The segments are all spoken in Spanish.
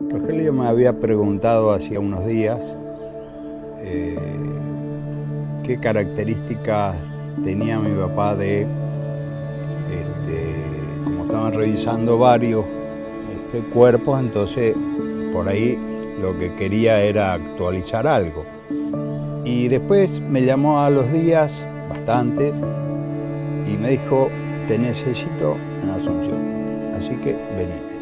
Rogelio me había preguntado hacía unos días eh, qué características tenía mi papá como estaban revisando varios cuerpos, entonces por ahí lo que quería era actualizar algo. Y después me llamó a los días, bastante, y me dijo, te necesito en Asunción, así que venite.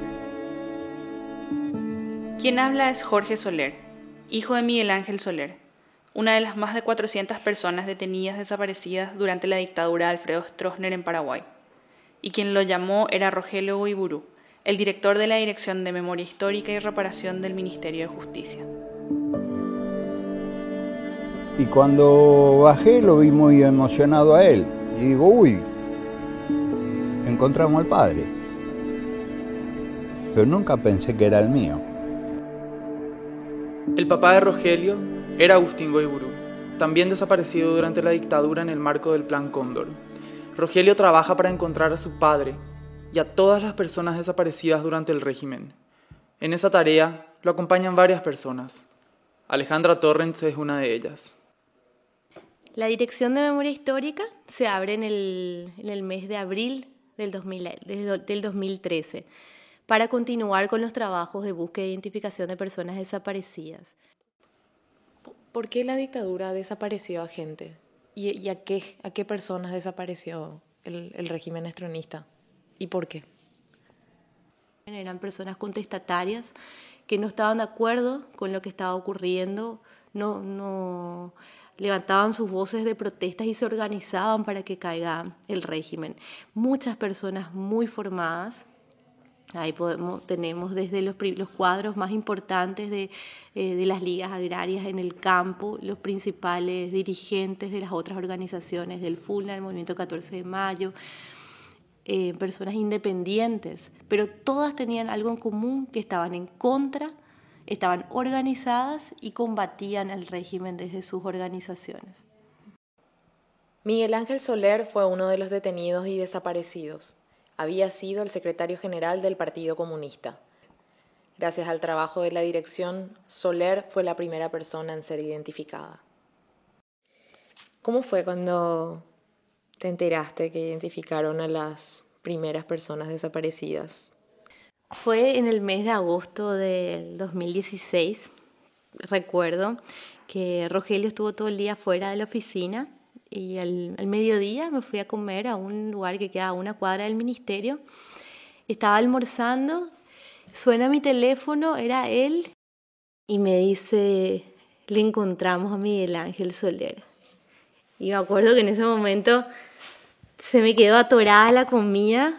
Quien habla es Jorge Soler, hijo de Miguel Ángel Soler, una de las más de 400 personas detenidas desaparecidas durante la dictadura de Alfredo Stroessner en Paraguay. Y quien lo llamó era Rogelio Guiburú, el director de la Dirección de Memoria Histórica y Reparación del Ministerio de Justicia. Y cuando bajé lo vi muy emocionado a él. Y digo, uy, encontramos al padre. Pero nunca pensé que era el mío. El papá de Rogelio era Agustín Guiburú, también desaparecido durante la dictadura en el marco del Plan Cóndor. Rogelio trabaja para encontrar a su padre y a todas las personas desaparecidas durante el régimen. En esa tarea lo acompañan varias personas. Alejandra Torrents es una de ellas. La Dirección de Memoria Histórica se abre en el mes de abril del 2013 para continuar con los trabajos de búsqueda e identificación de personas desaparecidas. ¿Por qué la dictadura desapareció a gente? ¿Y a qué personas desapareció el régimen estronista? ¿Y por qué? Eran personas contestatarias que no estaban de acuerdo con lo que estaba ocurriendo, no levantaban sus voces de protestas y se organizaban para que caiga el régimen. Muchas personas muy formadas. Ahí tenemos desde los cuadros más importantes de las ligas agrarias en el campo, los principales dirigentes de las otras organizaciones del FULNA, el Movimiento 14 de Mayo, personas independientes, pero todas tenían algo en común, que estaban en contra, estaban organizadas y combatían al régimen desde sus organizaciones. Miguel Ángel Soler fue uno de los detenidos y desaparecidos. Había sido el secretario general del Partido Comunista. Gracias al trabajo de la dirección, Soler fue la primera persona en ser identificada. ¿Cómo fue cuando te enteraste que identificaron a las primeras personas desaparecidas? Fue en el mes de agosto del 2016. Recuerdo que Rogelio estuvo todo el día fuera de la oficina y al mediodía me fui a comer a un lugar que queda a una cuadra del ministerio. Estaba almorzando, suena mi teléfono, era él, y me dice, le encontramos a Miguel Ángel Soler. Y me acuerdo que en ese momento se me quedó atorada la comida,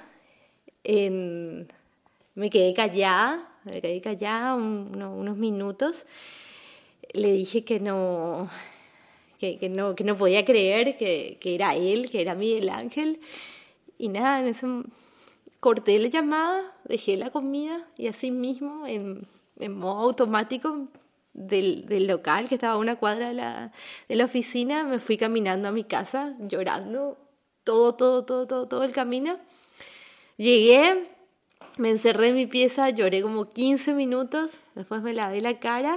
me quedé callada unos minutos. Le dije que no podía creer que era él, que era Miguel Ángel. Y nada, corté la llamada, dejé la comida y así mismo, en modo automático del local, que estaba a una cuadra de la oficina, me fui caminando a mi casa, llorando todo el camino. Llegué, me encerré en mi pieza, lloré como 15 minutos, después me lavé la cara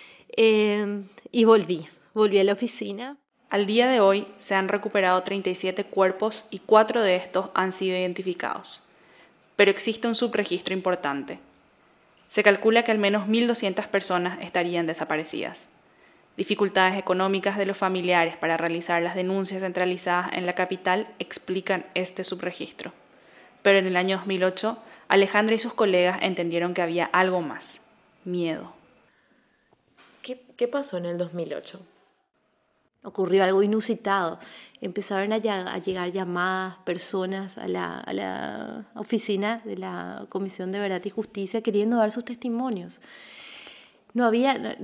y volví a la oficina. Al día de hoy se han recuperado 37 cuerpos y 4 de estos han sido identificados. Pero existe un subregistro importante. Se calcula que al menos 1.200 personas estarían desaparecidas. Dificultades económicas de los familiares para realizar las denuncias centralizadas en la capital explican este subregistro. Pero en el año 2008, Alejandra y sus colegas entendieron que había algo más: miedo. ¿Qué pasó en el 2008? Ocurrió algo inusitado. Empezaron a llegar llamadas, personas a la oficina de la Comisión de Verdad y Justicia queriendo dar sus testimonios. Los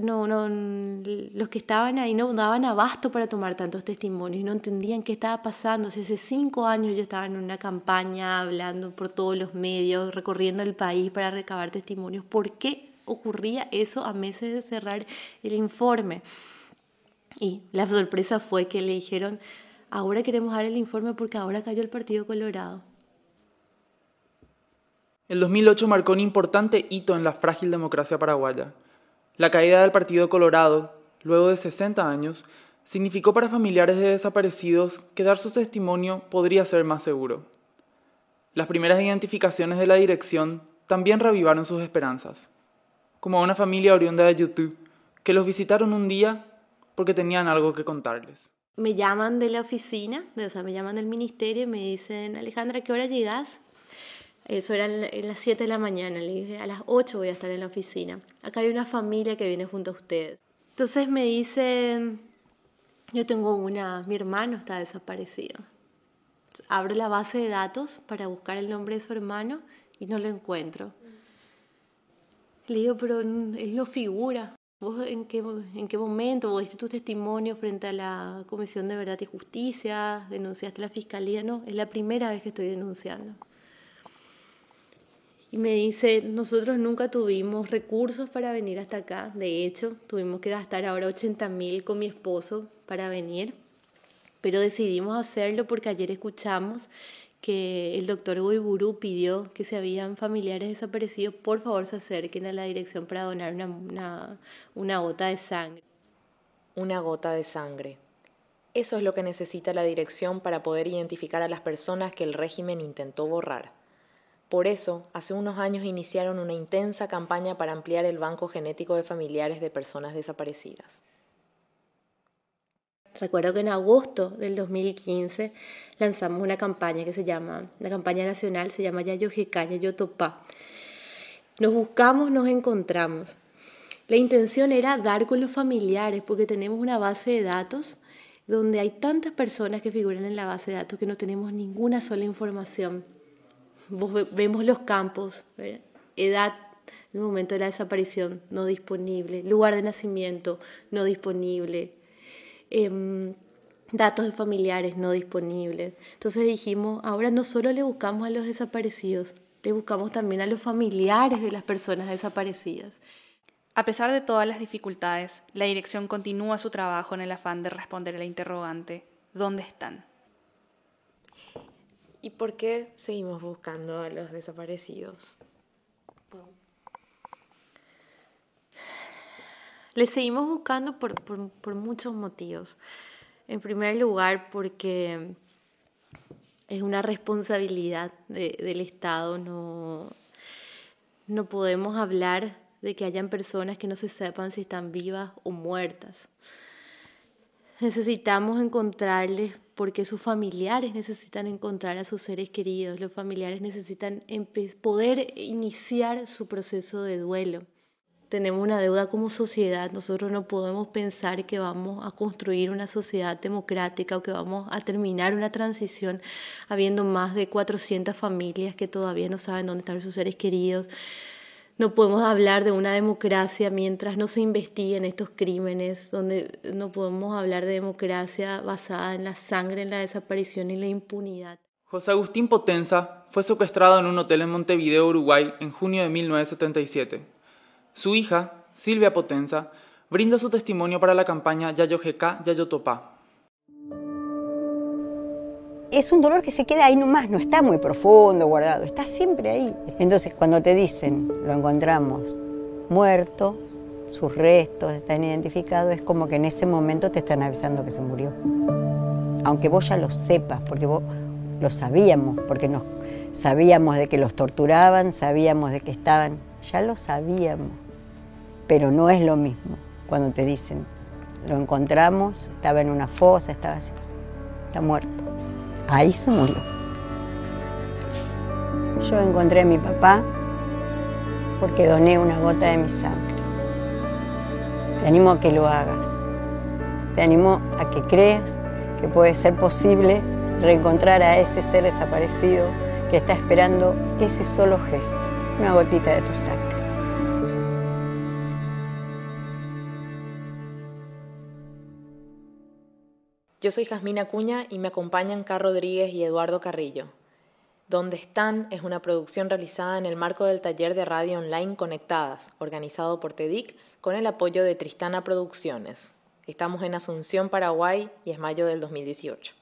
que estaban ahí no daban abasto para tomar tantos testimonios y no entendían qué estaba pasando. Si hace 5 años yo estaba en una campaña hablando por todos los medios, recorriendo el país para recabar testimonios. ¿Por qué ocurría eso a meses de cerrar el informe? Y la sorpresa fue que le dijeron, ahora queremos dar el informe porque ahora cayó el Partido Colorado. El 2008 marcó un importante hito en la frágil democracia paraguaya. La caída del Partido Colorado, luego de 60 años, significó para familiares de desaparecidos que dar su testimonio podría ser más seguro. Las primeras identificaciones de la dirección también reavivaron sus esperanzas, como una familia oriunda de YouTube, que los visitaron un día porque tenían algo que contarles. Me llaman de la oficina, me llaman del ministerio y me dicen: Alejandra, ¿a qué hora llegás? Eso era en las 7 de la mañana. Le dije: a las 8 voy a estar en la oficina. Acá hay una familia que viene junto a ustedes. Entonces me dicen: yo tengo mi hermano está desaparecido. Abro la base de datos para buscar el nombre de su hermano y no lo encuentro. Le digo: pero él no figura. ¿Vos en qué momento? ¿Vos diste tu testimonio frente a la Comisión de Verdad y Justicia? ¿Denunciaste a la Fiscalía? No, es la primera vez que estoy denunciando. Y me dice: nosotros nunca tuvimos recursos para venir hasta acá. De hecho, tuvimos que gastar ahora 80.000 con mi esposo para venir. Pero decidimos hacerlo porque ayer escuchamos que el doctor Guiburu pidió que si habían familiares desaparecidos, por favor se acerquen a la dirección para donar una gota de sangre. Una gota de sangre. Eso es lo que necesita la dirección para poder identificar a las personas que el régimen intentó borrar. Por eso, hace unos años iniciaron una intensa campaña para ampliar el banco genético de familiares de personas desaparecidas. Recuerdo que en agosto del 2015 lanzamos una campaña la campaña nacional se llama Yayojeká, Yayotopá. Nos buscamos, nos encontramos. La intención era dar con los familiares, porque tenemos una base de datos donde hay tantas personas que figuran en la base de datos que no tenemos ninguna sola información. Vemos los campos, ¿verdad? Edad, en el momento de la desaparición, no disponible. Lugar de nacimiento, no disponible. Datos de familiares, no disponibles. Entonces dijimos: ahora no solo le buscamos a los desaparecidos, le buscamos también a los familiares de las personas desaparecidas. A pesar de todas las dificultades, la dirección continúa su trabajo en el afán de responder a la interrogante: ¿dónde están? ¿Y por qué seguimos buscando a los desaparecidos? Les seguimos buscando por muchos motivos. En primer lugar, porque es una responsabilidad del Estado. No podemos hablar de que hayan personas que no se sepan si están vivas o muertas. Necesitamos encontrarles porque sus familiares necesitan encontrar a sus seres queridos. Los familiares necesitan poder iniciar su proceso de duelo. Tenemos una deuda como sociedad. Nosotros no podemos pensar que vamos a construir una sociedad democrática o que vamos a terminar una transición habiendo más de 400 familias que todavía no saben dónde están sus seres queridos. No podemos hablar de una democracia mientras no se investiguen estos crímenes, donde no podemos hablar de democracia basada en la sangre, en la desaparición y la impunidad. José Agustín Potenza fue secuestrado en un hotel en Montevideo, Uruguay, en junio de 1977. Su hija, Silvia Potenza, brinda su testimonio para la campaña Yayojeká, Yayotopá. Es un dolor que se queda ahí nomás, no está muy profundo, guardado, está siempre ahí. Entonces, cuando te dicen, lo encontramos muerto, sus restos están identificados, es como que en ese momento te están avisando que se murió. Aunque vos ya lo sepas, porque vos lo sabíamos, porque sabíamos de que los torturaban, sabíamos de que estaban, ya lo sabíamos. Pero no es lo mismo cuando te dicen, lo encontramos, estaba en una fosa, estaba así, está muerto. Ahí se murió. Yo encontré a mi papá porque doné una gota de mi sangre. Te animo a que lo hagas. Te animo a que creas que puede ser posible reencontrar a ese ser desaparecido que está esperando ese solo gesto, una gotita de tu sangre. Yo soy Jazmín Acuña y me acompañan Car Rodríguez y Eduardo Carrillo. ¿Dónde están? Es una producción realizada en el marco del taller de radio online Conectadas, organizado por TEDIC con el apoyo de Tristana Producciones. Estamos en Asunción, Paraguay y es mayo del 2018.